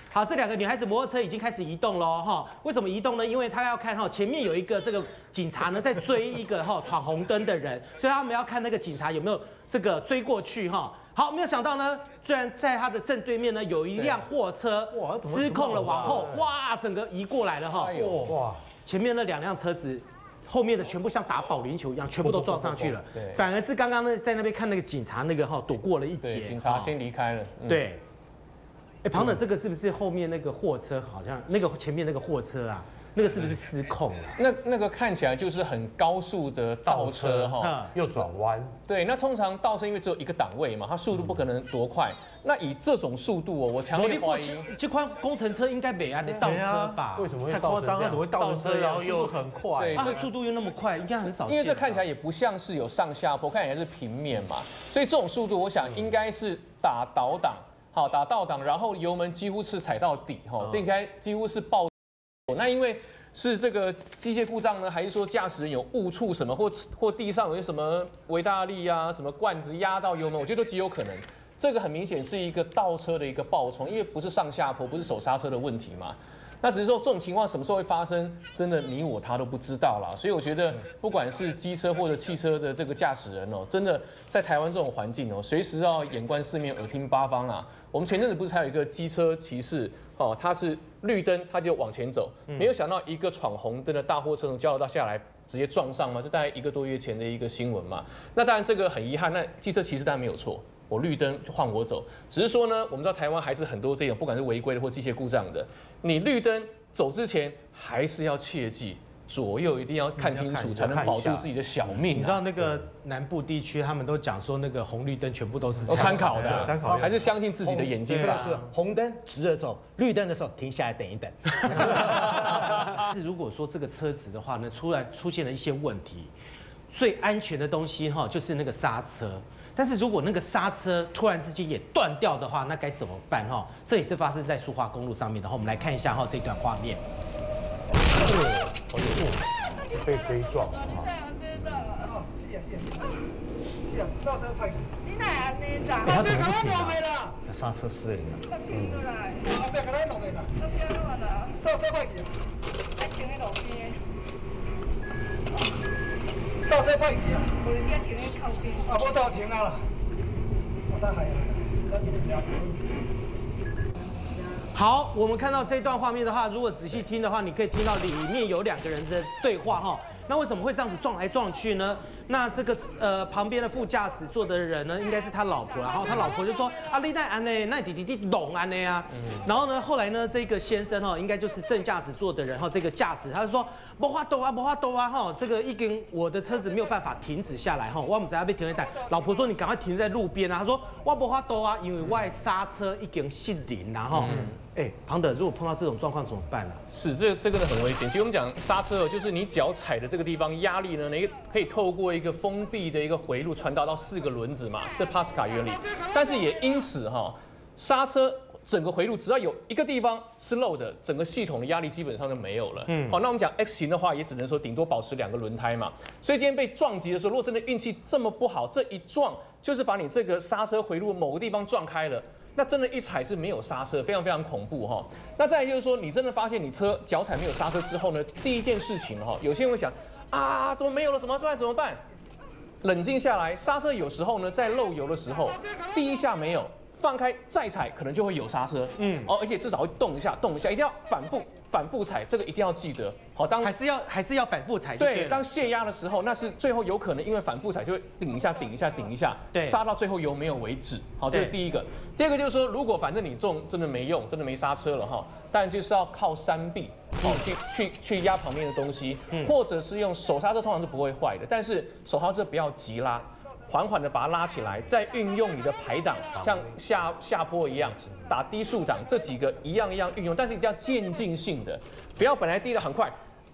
好，这2个女孩子摩托车已经开始移动喽，哈。为什么移动呢？因为他要看哈，前面有一个这个警察呢在追一个闯红灯的人，所以他们要看那个警察有没有这个追过去哈。好，没有想到呢，居然在他的正对面呢有一辆货车失控了，往后哇，整个移过来了哈。哇，前面那2辆车子。后面的全部像打保龄球一样，全部都撞上去了。对，反而是刚刚呢，在那边看那个警察那个躲过了一劫。 警察先离开了。 对。庞德，这个是不是后面那个货车好像那个前面那个货车啊？那个是不是失控了？ 那个看起来就是很高速的倒车哈， 又转弯。 对，那通常倒车因为只有一个档位嘛，它速度不可能多快。那以这种速度我强烈怀疑， 这款工程车应该没按的倒车吧？ 为什么会倒车？它怎么会倒车？然后又很快？ 对， 这速度又那么快，应该很少见。 因为这看起来也不像是有上下坡，看起来是平面嘛，所以这种速度，我想应该是打倒档，好打倒档，然后油门几乎是踩到底哈，这应该几乎是爆。那因为是这个机械故障呢，还是说驾驶人有误触什么，或地上有什么维大利啊，什么罐子压到油门，我觉得都极有可能。这个很明显是一个倒车的一个爆冲，因为不是上下坡，不是手刹车的问题嘛。那只是说这种情况什么时候会发生，真的你我他都不知道啦。所以我觉得，不管是机车或者汽车的这个驾驶人哦，真的在台湾这种环境哦，随时要眼观四面，耳听八方啊。我们前阵子不是还有一个机车骑士哦，他是绿灯他就往前走，没有想到一个闯红灯的大货车从交流道下来直接撞上嘛，这大概1个多月前的一个新闻嘛。那当然这个很遗憾，那机车骑士当然没有错。我绿灯就换我走，只是说呢，我们知道台湾还是很多这种不管是违规的或机械故障的，你绿灯走之前还是要切记左右一定要看清楚，才能保住自己的小命。 你知道那个南部地区他们都讲说那个红绿灯全部都是参考的，还是相信自己的眼睛。 这个是红灯直着走，绿灯的时候停下来等一等。 如果说这个车子的话呢，出现了一些问题，最安全的东西就是那个刹车。但是如果那个刹车突然之间也断掉的话，那该怎么办这也是发生在苏花公路上面的。我们来看一下这段画面。 被追撞啊！ 他怎么不停啊？刹车失灵了。 刹车快去啊！无你停喺靠边。啊，我到停啊！我等系。 好，我们看到这段画面的话，如果仔细听的话，你可以听到里面有2个人的对话那为什么会这样子撞来撞去呢？那这个旁边的副驾驶座的人呢，应该是他老婆，然后他老婆就说啊，你那安呢，那弟弟懂安呢啊。然后呢，后来呢，这个先生应该就是正驾驶座的人这个驾驶他就说没法度啊这个我的车子没有办法停止下来我们只要被停在带。老婆说你赶快停在路边啊。他说我没法度啊，因为我的刹车已经失灵啦庞德，如果碰到这种状况怎么办呢？ 是这个很危险。其实我们讲刹车就是你脚踩的这个地方压力呢，你可以透过一个封闭的一个回路传导到4个轮子嘛，这帕斯卡原理。但是也因此刹车整个回路只要有一个地方是漏的，整个系统的压力基本上就没有了。好，那我们讲 X 型的话，也只能说顶多保持2个轮胎嘛。所以今天被撞击的时候，如果真的运气这么不好，这一撞就是把你这个刹车回路某个地方撞开了。那真的，一踩是没有刹车，非常非常恐怖那再来就是说，你真的发现你车脚踩没有刹车之后呢，第一件事情有些人会想啊，怎么没有了？怎么办？冷静下来，刹车有时候呢，在漏油的时候，第一下没有，放开再踩，可能就会有刹车。而且至少会动一下，一定要反复踩，这个一定要记得。好， 还是要反复踩。 对，当泄压的时候，那是最后有可能因为反复踩就会顶一下， 对， 刹到最后油没有为止。好，这是第一个。第二个就是说，如果反正你真的没用，真的没刹车了当然就是要靠3臂去压旁边的东西，或者是用手刹车，通常是不会坏的，但是手刹车不要急拉。缓缓的把它拉起来，再运用你的排档，像下坡一样打低速档，这几个一样运用，但是一定要渐进性的，不要本来低的很快，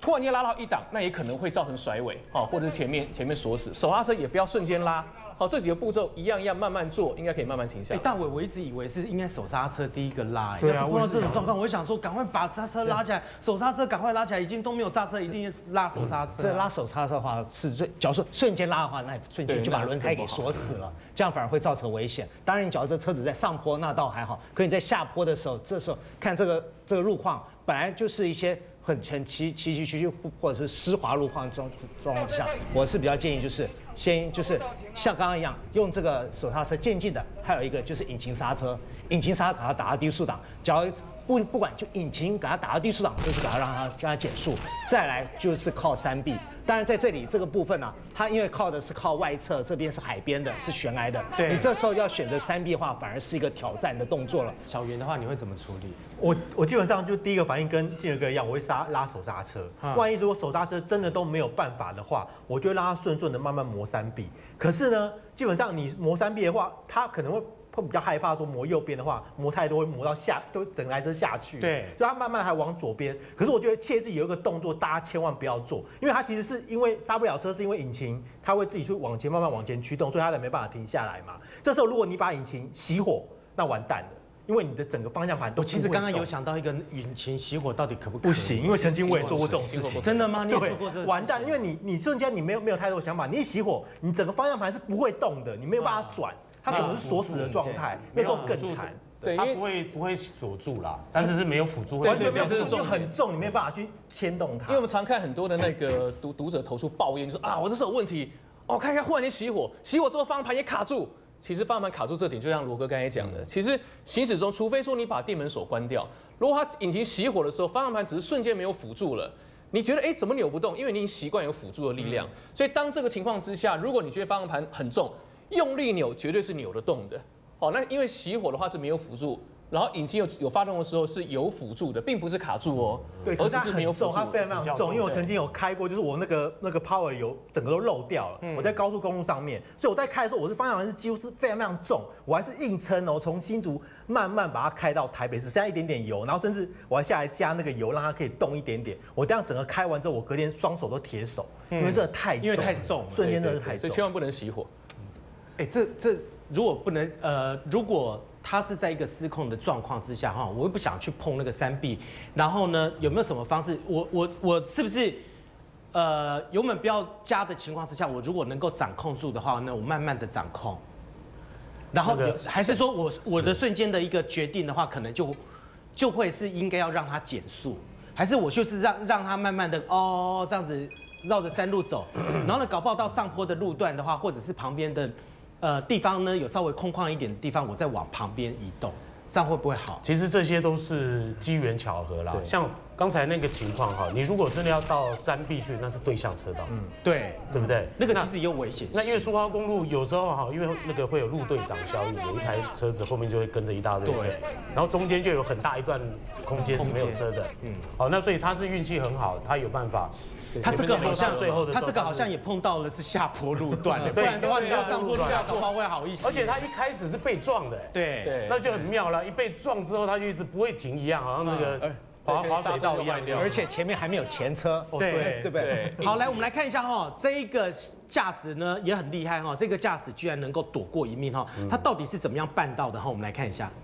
突然间拉到一档，那也可能会造成甩尾，或者是前面锁死。手刹车也不要瞬间拉，好，这几个步骤一样慢慢做，应该可以慢慢停下来。 大伟，我一直以为是应该手刹车第一个拉， 对啊， 但是碰到这种状况，我想说赶快把刹车拉起来，手刹车赶快拉起来，已经都没有刹车，一定拉手刹车。 这拉手刹车的话是假如说瞬间拉的话，那瞬间就把轮胎给锁死了，这样反而会造成危险。当然，你假如这车子在上坡，那倒还好，可你在下坡的时候，这时候看这个路况，本来就是一些很崎岖或者是湿滑路况状况之下，我是比较建议就是先就是像刚刚一样，用这个手刹车渐进的，还有一个就是引擎刹车，把它打到低速档，假如不管就引擎给它打到低速档，就是给它让它减速，再来就是靠3B。当然在这里这个部分呢，它因为是靠外侧，这边是海边的，是悬崖的， 对你这时候要选择3B的话，反而是一个挑战的动作了。 小袁的话，你会怎么处理？ 我基本上就第一个反应跟进儿哥一样，我会拉手刹车。万一如果手刹车真的都没有办法的话，我就会让它顺的慢慢磨3B。可是呢，基本上你磨3B的话，它可能会比较害怕说磨右边的话，磨太多会磨到都整台车下去。 对， 所以它慢慢还往左边。可是我觉得切记有一个动作，大家千万不要做，因为它其实是因为刹不了车，是因为引擎它会自己去慢慢往前驱动，所以它才没办法停下来嘛。这时候如果你把引擎熄火，那完蛋了。因为你的整个方向盘都我其实刚刚有想到一个引擎熄火到底可不可以？ 不行，因为曾经我也做过这种事情。 真的吗？你也做过这个？ 完蛋，因为你瞬间你没有太多想法，你一熄火，你整个方向盘是不会动的，你没有办法转，它整个是锁死的状态，那时候更惨。 对， 它不会锁住啦，但是是没有辅助， 完全没有辅助，就很重，你没有办法去牵动它。 因为我们常看很多的那个读者投诉抱怨，就说啊，我这是有问题，看一下忽然间熄火之后方向盘也卡住。其实方向盘卡住这点，就像罗哥刚才讲的，其实行驶中，除非说你把电门锁关掉，如果它引擎熄火的时候，方向盘只是瞬间没有辅助了，你觉得怎么扭不动？因为你已经习惯有辅助的力量，所以当这个情况之下，如果你觉得方向盘很重，用力扭绝对是扭得动的。那因为熄火的话是没有辅助。然后引擎有发动的时候是有辅助的，并不是卡住哦。 对， 而是没有辅助。 它非常重，因为我曾经有开过，就是我那个 power 油整个都漏掉了。我在高速公路上面，所以我在开的时候，我是方向盘是几乎是非常重，我还是硬撑哦，从新竹慢慢把它开到台北市，剩下一点点油，然后甚至我还下来加那个油，让它可以动一点点。我这样整个开完之后，我隔天双手都铁手，因为真的太重， 因为太重， 瞬间真的是太重， 所以千万不能熄火。 这如果不能如果它是在一个失控的状况之下我又不想去碰那个3B，然后呢有没有什么方式？我是不是油门不要加的情况之下，我如果能够掌控住的话，那我慢慢的掌控，然后还是说我的瞬间的一个决定的话，可能就会是应该要让它减速，还是我就是让它慢慢的这样子绕着山路走，然后呢搞不好到上坡的路段的话，或者是旁边的。地方呢有稍微空旷一点的地方，我再往旁边移动，这样会不会好？ 其实这些都是机缘巧合啦。像刚才那个情况你如果真的要到3B去，那是对向车道， 对不对？ 那个其实也有危险。 那因为苏花公路有时候因为那个会有路队长效应，有一台车子后面就会跟着一大堆车，然后中间就有很大一段空间是没有车的。那所以他是运气很好，他有办法。 他这个好像也碰到了是下坡路段的，不然的话你要上坡路段搞不好会好一些。 而且他一开始是被撞的， 对， 那就很妙了。一被撞之后，他就一直不会停一样，好像那个滑水道一样， 而且前面还没有前车， 对不对？ 好，来我们来看一下这一个驾驶呢也很厉害这个驾驶居然能够躲过一命他到底是怎么样办到的我们来看一下。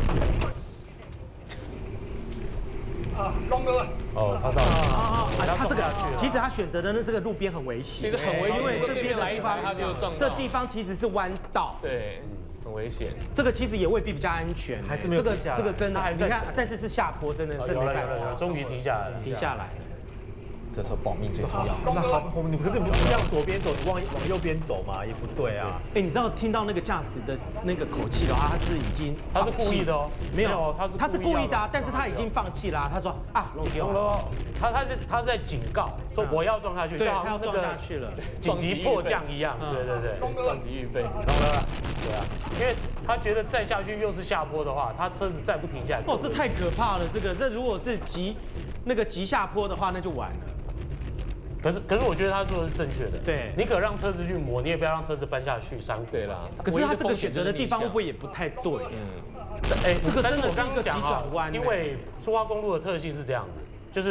龙哥。 他到了。 他这个其实他选择的这个路边很危险， 其实很危险， 因为这边的地方他就撞到。 这地方其实是弯道， 对，很危险。 这个其实也未必比较安全， 还是没有这个真的，你看，但是是下坡，真的没办法， 终于停下来了， 停下来了。 这时候保命最重要。 那好，你不这样左边走，你往右边走嘛，也不对啊。 你知道听到那个驾驶的那个口气的话，他是故意的没有，他是故意的，但是他已经放弃啦。他说弄丢了， 他是在警告说我要撞下去， 对，他要撞下去了， 紧急迫降一样，对， 撞击预备， 对啊，因为他觉得再下去又是下坡的话，他车子再不停下来， 这太可怕了，这如果是急下坡的话，那就完了。 可是我觉得他做的是正确的。 对， 你可让车子去磨，你也不要让车子翻下去山谷。 对啦， 可是他这个选择的地方会不会也不太对？ 这个真的是一个急转弯。 因为苏花公路的特性是这样子，就是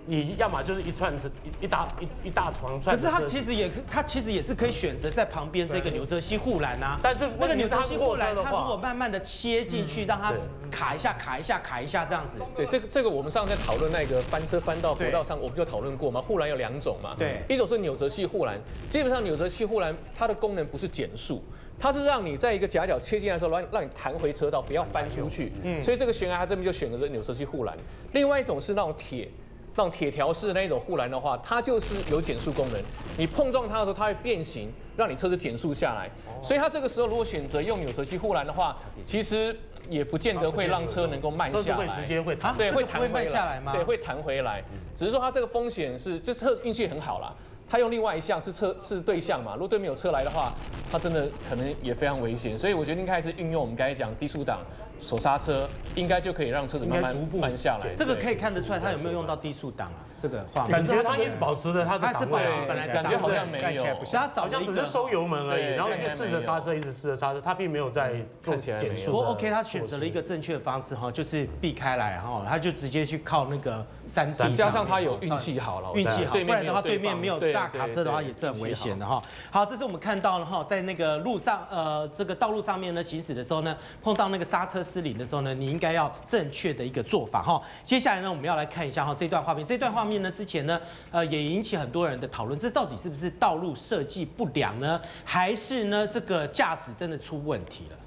你要么就是一串一大床串。 可是他其实也是可以选择在旁边这个纽泽西护栏啊。 但是那个纽泽西护栏，他如果慢慢的切进去，让它卡一下这样子。 对，这个我们上次在讨论那个翻车翻到国道上，我们就讨论过嘛，护栏有2种嘛。 对， 一种是纽泽西护栏，基本上纽泽西护栏它的功能不是减速。它是让你在一个夹角切进来的时候，让你弹回车道，不要翻出去。所以这个悬崖它这边就选择纽泽西护栏。另外一种是那种铁条式的那一种护栏的话，它就是有减速功能。你碰撞它的时候，它会变形，让你车子减速下来。所以它这个时候如果选择用纽泽西护栏的话，其实也不见得会让车能够慢下来。 直接会弹， 对，会弹回慢下来吗？ 对，会弹回来。只是说它这个风险是，这车运气很好啦。他用另外一项是对向嘛，如果对面有车来的话，他真的可能也非常危险，所以我觉得应该还是运用我们刚才讲低速档手刹车，应该就可以让车子慢慢慢下来。 这个可以看得出来，他有没有用到低速档啊？这个画面感觉他一直保持着他的档位， 本来感觉好像没有， 好像只是收油门而已，然后就试着刹车，一直试着刹车，他并没有在做减速。 不过 OK， 他选择了一个正确的方式哈，就是避开来哈，他就直接去靠那个3D， 加上他有运气好了， 运气好，不然的话对面没有大卡车的话也是很危险的哈。好，这是我们看到了哈，在那个路上这个道路上面呢行驶的时候呢，碰到那个刹车失灵的时候呢，你应该要正确的一个做法哈。接下来呢，我们要来看一下哈这段画面，这段画面呢之前呢也引起很多人的讨论，这到底是不是道路设计不良呢，还是呢这个驾驶真的出问题了？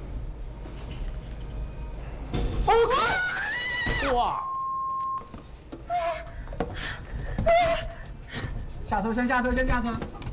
哇！ 下车，先下车，先下车。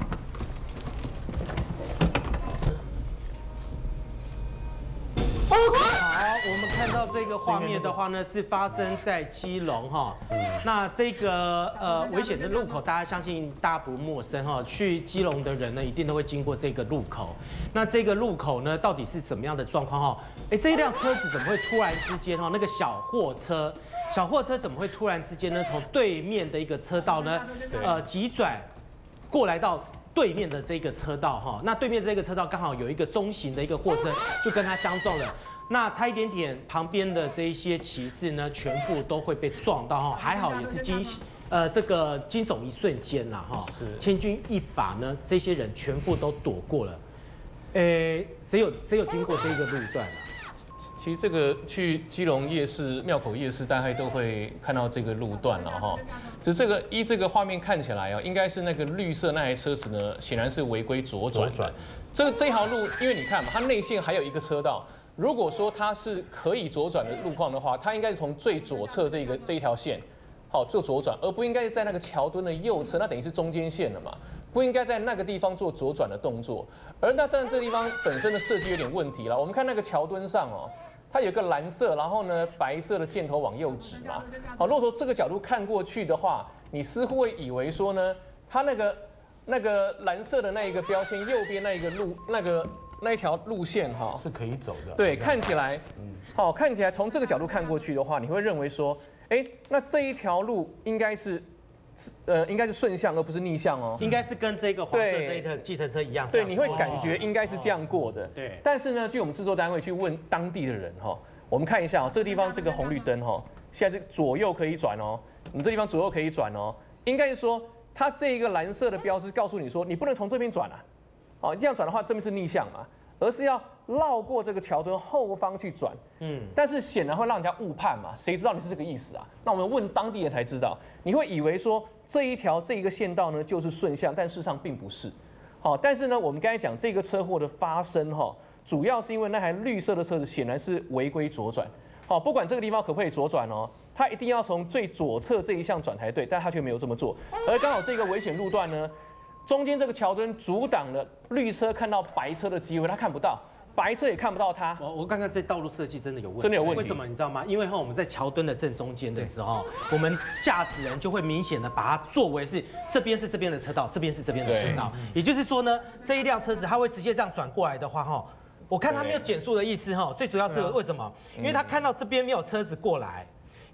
好，我们看到这个画面的话呢，是发生在基隆哈。那这个危险的路口，大家相信大家不陌生哈。去基隆的人呢，一定都会经过这个路口。那这个路口呢，到底是怎么样的状况哈？这一辆车子怎么会突然之间哈，那个小货车怎么会突然之间呢，从对面的一个车道呢，急转过来到对面的这个车道哈，那对面这个车道刚好有一个中型的一个货车，就跟它相撞了。那差一点点，旁边的这一些骑士呢，全部都会被撞到哈，还好也是这个惊悚一瞬间啦哈，千钧一发呢，这些人全部都躲过了。谁有经过这个路段啊？ 其实这个去基隆夜市、庙口夜市，大概都会看到这个路段了哈。只是这个画面看起来应该是那个绿色那台车子呢，显然是违规左转的。这条路，因为你看嘛，它内线还有一个车道。如果说它是可以左转的路况的话，它应该是从最左侧这一条线，好做左转，而不应该是在那个桥墩的右侧，那等于是中间线了嘛，不应该在那个地方做左转的动作。而那但这地方本身的设计有点问题了。我们看那个桥墩上它有一个蓝色，然后呢白色的箭头往右指嘛。好，如果说这个角度看过去的话，你似乎会以为说呢，它那个蓝色的那一个标签右边那一个路那一条路线是可以走的。对，看起来，看起来从这个角度看过去的话，你会认为说，那这一条路应该是顺向而不是逆向哦， 应该是跟这个黄色这一条计程车一样。 对，你会感觉应该是这样过的。 对。 但是呢，据我们制作单位去问当地的人我们看一下这个地方这个红绿灯现在是左右可以转你这地方左右可以转应该是说它这一个蓝色的标志告诉你说你不能从这边转这样转的话这边是逆向嘛，而是要绕过这个桥墩后方去转。但是显然会让人家误判嘛，谁知道你是这个意思啊？那我们问当地人才知道，你会以为说这一个线道呢就是顺向，但事实上并不是。但是呢，我们刚才讲这个车祸的发生主要是因为那台绿色的车子显然是违规左转。不管这个地方可不可以左转它一定要从最左侧这一项转才对，但它却没有这么做。而刚好这个危险路段呢，中间这个桥墩阻挡了绿车看到白车的机会，他看不到，白车也看不到他。 我刚刚这道路设计真的有问题， 真的有问题。 为什么你知道吗？因为我们在桥墩的正中间的时候，我们驾驶人就会明显的把它作为是这边是这边的车道，这边是这边的车道。也就是说呢，这一辆车子它会直接这样转过来的话我看他没有减速的意思最主要是为什么？因为他看到这边没有车子过来。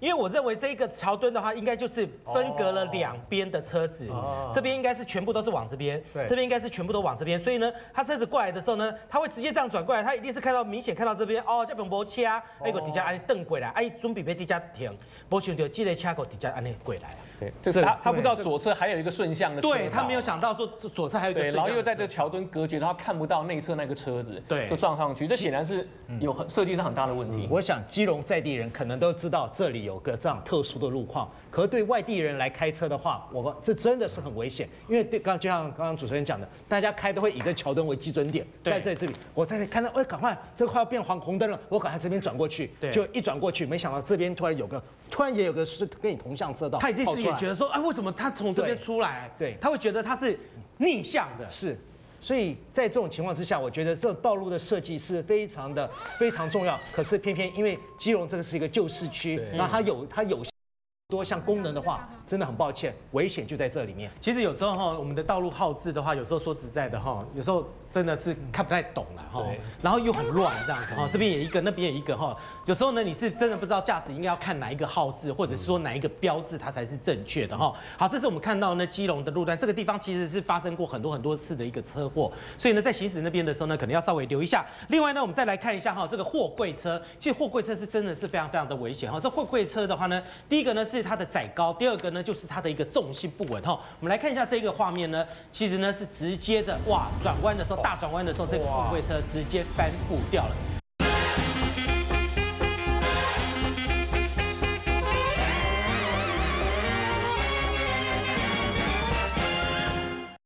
因为我认为这一个桥墩的话，应该就是分隔了两边的车子，这边应该是全部都是往这边，这边应该是全部都往这边，所以呢，他车子过来的时候呢，他会直接这样转过来，他一定是明显看到这边哦，这边没车，哎个底下安蹬过来，哎准备被底下停，没想到这个车口底下安尼过来了。 对，就是他不知道左侧还有一个顺向的车道， 对他没有想到说左侧还有一个顺向， 然后又在这桥墩隔绝，然后看不到内侧那个车子， 对， 就撞上去，这显然是有设计上很大的问题。 我想基隆在地人可能都知道这里有个这样特殊的路况，可是对外地人来开车的话，这真的是很危险，因为就像刚刚主持人讲的，大家开都会以这桥墩为基准点，在这里，我在看到，哎，赶快，这快要变红灯了，我赶快这边转过去，就一转过去，没想到这边突然也有个是跟你同向车道， 他一定自己也觉得说，哎，为什么他从这边出来？ 对， 他会觉得他是逆向的， 是。所以在这种情况之下，我觉得这种道路的设计是非常重要。可是偏偏因为基隆这个是一个旧市区，然后它有多项功能的话，真的很抱歉，危险就在这里面。 其实有时候哈，我们的道路号志的话，有时候说实在的哈，有时候真的是看不太懂了哈，然后又很乱这样子哈，这边也一个，那边也一个哈，有时候呢你是真的不知道驾驶应该要看哪一个号志，或者是说哪一个标志它才是正确的哈。好，这是我们看到呢基隆的路段，这个地方其实是发生过很多次的一个车祸，所以呢在行驶那边的时候呢，可能要稍微留一下。另外呢，我们再来看一下哈，这个货柜车，其实货柜车是真的是非常的危险哈。这货柜车的话呢，第一个呢是它的载高，第二个呢就是它的一个重心不稳哈。我们来看一下这个画面呢，其实呢是直接的哇，转弯的时候大转弯的时候，这个货柜车直接翻覆掉了。